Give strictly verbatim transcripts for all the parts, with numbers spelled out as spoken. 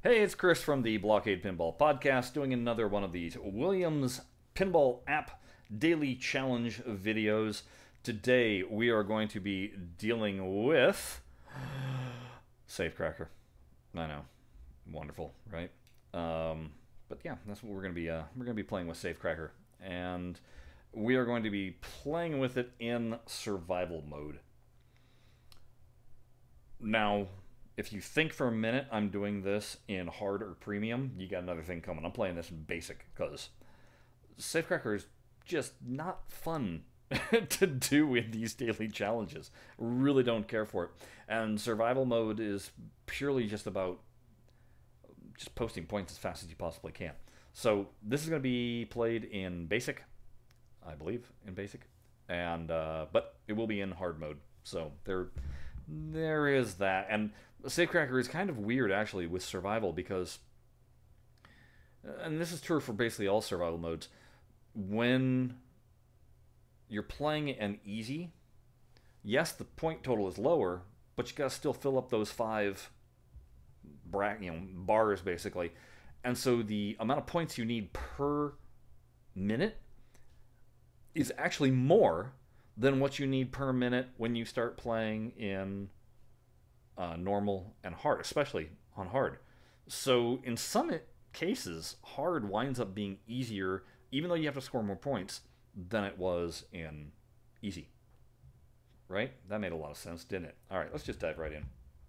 Hey, it's Chris from the BlahCade Pinball Podcast, doing another one of these Williams Pinball app daily challenge videos. Today we are going to be dealing with Safecracker. I know, wonderful, right? Um, but yeah, that's what we're going to be. Uh, we're going to be playing with Safecracker, and we are going to be playing with it in survival mode. Now, if you think for a minute I'm doing this in hard or premium, you got another thing coming. I'm playing this in basic because Safecracker is just not fun to do in these daily challenges. Really don't care for it. And survival mode is purely just about just posting points as fast as you possibly can. So this is going to be played in basic, I believe, in basic, and uh, but it will be in hard mode. So there, there is that. And Safecracker is kind of weird, actually, with survival because, and this is true for basically all survival modes, when you're playing an easy, yes, the point total is lower, but you gotta still fill up those five bra you know, bars, basically. And so the amount of points you need per minute is actually more than what you need per minute when you start playing in Uh, normal and hard, especially on hard. So in some cases, hard winds up being easier, even though you have to score more points, than it was in easy. Right? That made a lot of sense, didn't it? All right, let's just dive right in.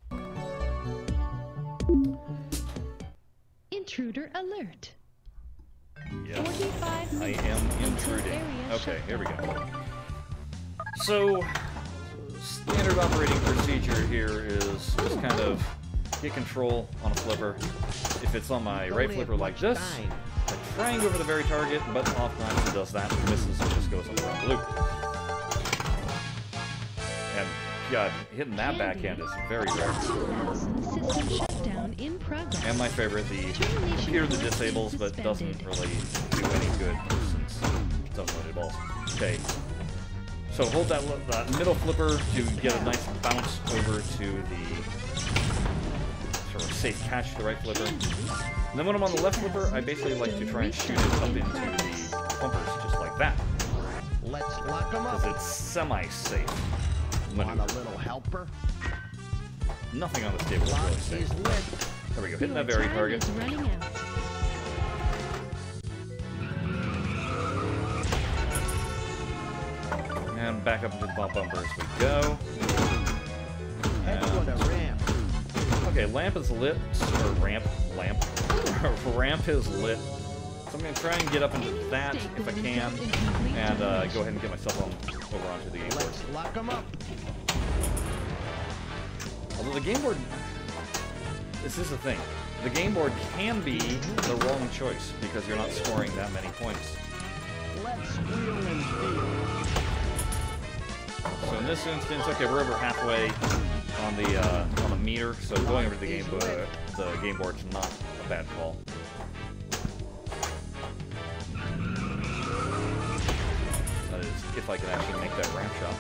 Intruder alert. Yes, I am intruding. Okay, here we go. So, standard operating procedure here is just kind of get control on a flipper. If it's on my right flipper like this, I try and go for the very target, but oftentimes it does that and misses and just goes around the loop. And God, hitting that backhand is very rare. And my favorite, the computer that disables but doesn't really do any good since it's unloaded balls. Okay. So hold that, that middle flipper to get a nice bounce over to the sort of safe catch to the right flipper. And then when I'm on the left flipper, I basically like to try and shoot it up into the bumpers, just like that. Let's lock them up. Because it's semi-safe. Want a little helper? Nothing on this table is really safe. There we go, hitting that very target. And back up into the bump bumper as we go. And, okay, lamp is lit. Or ramp. Lamp. Ramp is lit. So I'm going to try and get up into that if I can. And uh, go ahead and get myself on, over onto the game board. Let's lock them up. Although the game board... This is the thing. The game board can be the wrong choice because you're not scoring that many points. Let's wheel and feel. So in this instance, okay, we're over halfway on the uh, on the meter, so going over to the game board, the game board's not a bad call. That is, if I can actually make that ramp shot.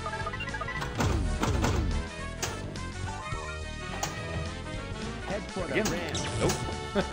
Head for the Again, ramp. nope.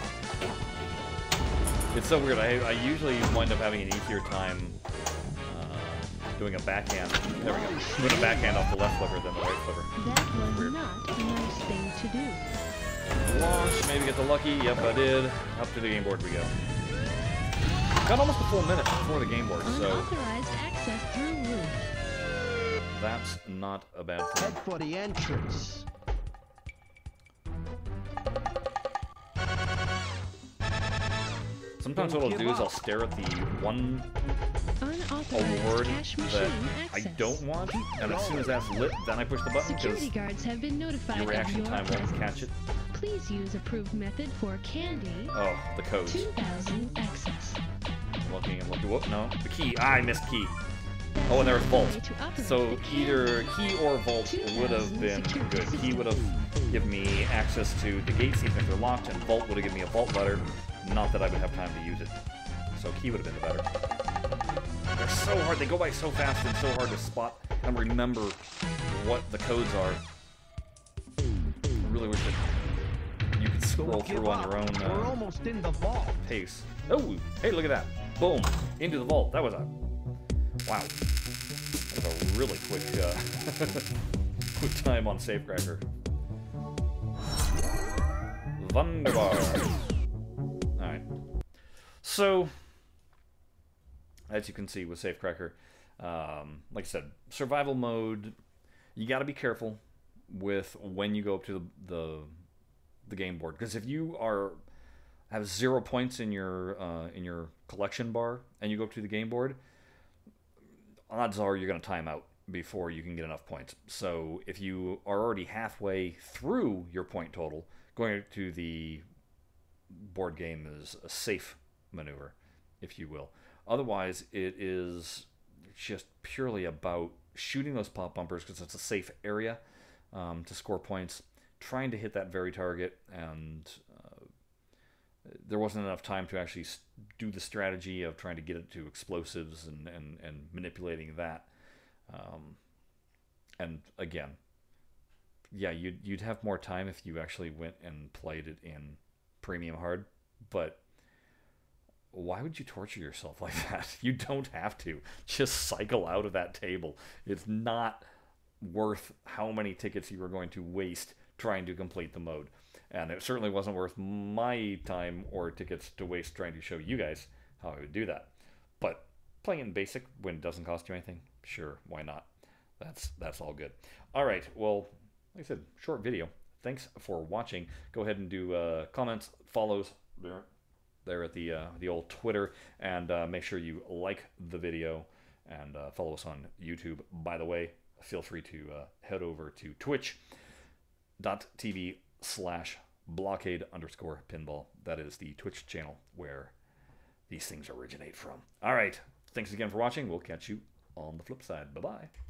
It's so weird. I I usually wind up having an easier time doing a backhand. There we go. Doing a backhand off the left flipper than the right flipper. That was Weird. not a nice thing to do. Launch, maybe get the lucky. Yep, I did. Up to the game board we go. Got almost a full minute before the game board, so Unauthorized access through roof. that's not a bad thing. Head for the entrance. Sometimes what I'll do is I'll stare at the one award that I don't want, and as soon as that's lit, then I push the button because Security guards have been notified your reaction of your time won't presence. catch it. Please use approved method for candy. Oh, the codes. two thousand access. I'm looking and looking. Whoop, no. The key. Ah, I missed key. Oh, and there's Vault. So either key or Vault would have been good. Key would have given me access to the gates even if they're locked, and Vault would have given me a Vault letter. Not that I would have time to use it. So key would have been the better. They're so hard. They go by so fast and so hard to spot and remember what the codes are. I really wish that you could scroll Don't through give on up. your own We're uh, almost in the vault. pace. Oh, hey, look at that. Boom. Into the vault. That was a... Wow. That was a really quick, uh, quick time on Safecracker. Wunderbar. Alright. So, as you can see with Safecracker, um, like I said, survival mode, you got to be careful with when you go up to the the, the game board, because if you are have zero points in your uh, in your collection bar and you go up to the game board, odds are you're going to time out before you can get enough points. So if you are already halfway through your point total, going to the board game is a safe maneuver, if you will. Otherwise, it is just purely about shooting those pop bumpers because it's a safe area um, to score points, trying to hit that very target, and uh, there wasn't enough time to actually do the strategy of trying to get it to explosives and, and, and manipulating that. Um, and again, yeah, you'd, you'd have more time if you actually went and played it in premium hard, but why would you torture yourself like that? You don't have to. Just cycle out of that table. It's not worth how many tickets you were going to waste trying to complete the mode. And it certainly wasn't worth my time or tickets to waste trying to show you guys how I would do that. But playing in basic when it doesn't cost you anything, sure, why not? That's that's all good. All right, well, like I said, short video. Thanks for watching. Go ahead and do uh, comments, follows there, there at the uh, the old Twitter, and uh, make sure you like the video and uh, follow us on YouTube. By the way, feel free to uh, head over to twitch.tv slash BlahCade underscore pinball. That is the Twitch channel where these things originate from. All right, thanks again for watching. We'll catch you on the flip side. Bye-bye.